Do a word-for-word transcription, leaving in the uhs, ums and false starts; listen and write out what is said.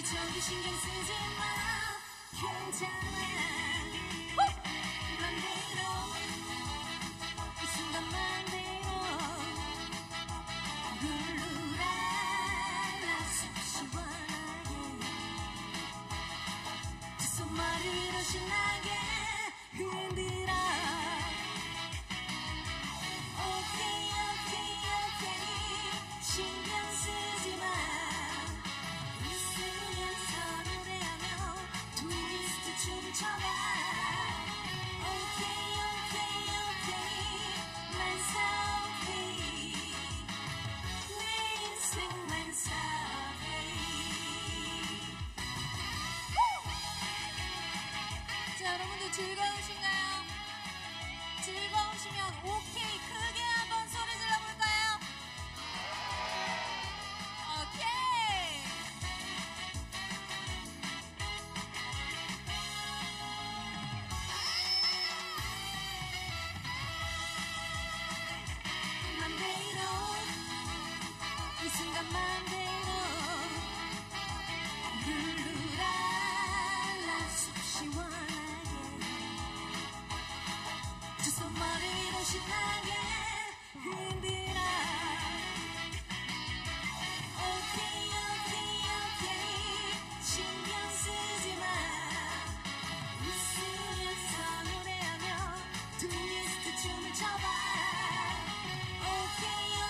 저기 신경 쓰지 마. 괜찮아. 맘대로 이 순간 맘대로 룰루랄라 속 시원하게 두 손머리 위로 신나게 흔들어. 오케이 오케이 오케이 신경 쓰지 마. 웃으면서 노래하며 트위스트 춤춰봐. 오케이 오케이 오케이 만사 오케이 내 인생 만사 오케이. 자, 여러분들 즐거우신가요? 즐거우시면 오케이 크게 한번 소리 질러볼까요? 오케이. 맘대로 이 순간 맘대로 룰루랄라 속 시원하게 두 손머리 위로 신나게 흔들어. 오케이 오케이 오케이 신경 쓰지 마. 웃으면서 노래하며 트위스트 춤을 춰봐. 오케이